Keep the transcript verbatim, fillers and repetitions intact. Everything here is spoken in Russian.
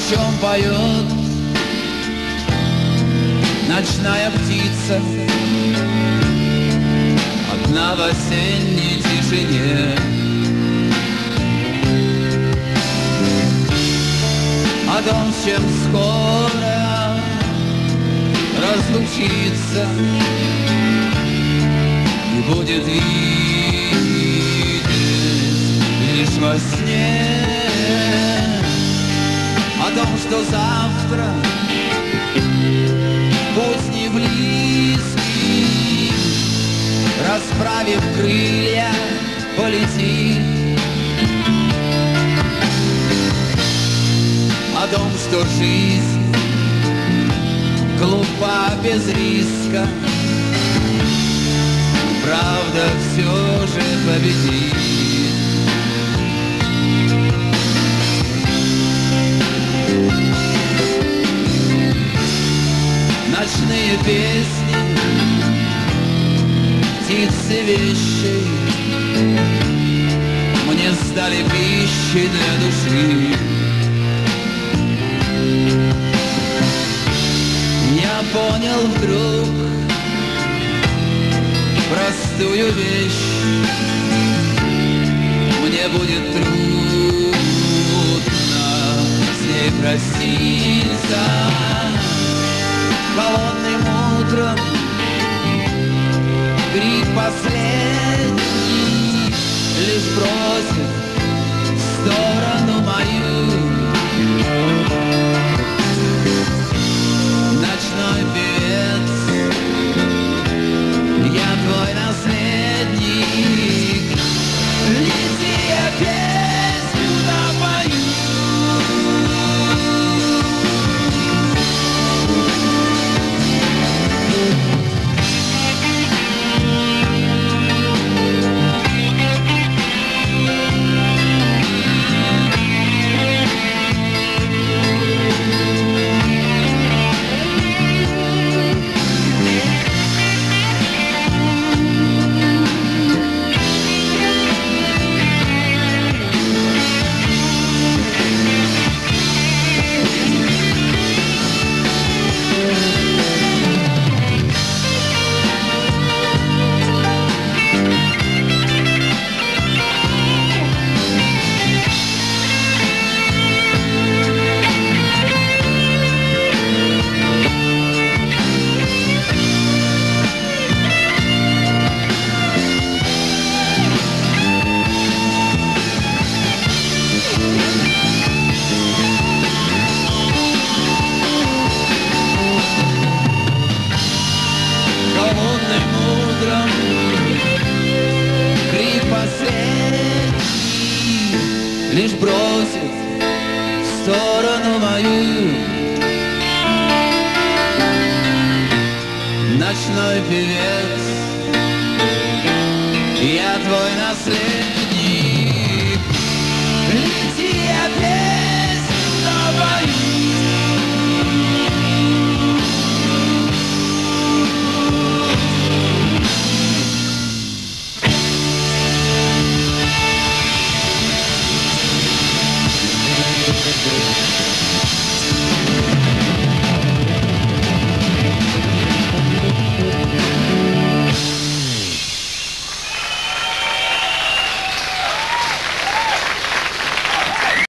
чем поет ночная птица, одна в осенней тишине. О том, с чем скоро разлучиться и будет видеть лишь во сне. О том, что завтра путь не близкий, расправив крылья, полетит. О том, что жизнь глупа без риска, правда все же победит. Ночные песни, птицы вещи мне стали пищей для души. Я понял вдруг простую вещь: мне будет трудно с ней проститься. Холодным утром крик последний лишь бросит в сторону мою. Ночной певец, я твой наследник, лети, я песню напою. Лишь бросит в сторону мою. Ночной певец,